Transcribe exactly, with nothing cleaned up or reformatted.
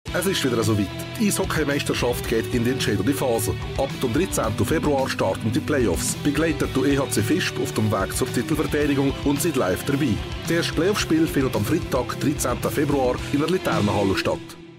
Es ist wieder so weit. Die Eishockeymeisterschaft geht in die entscheidende Phase. Ab dem dreizehnten Februar starten die Playoffs. Begleitet du E H C Visp auf dem Weg zur Titelverteidigung und seid live dabei. Das erste Playoff-Spiel findet am Freitag, dreizehnten Februar in der Laternenhalle statt.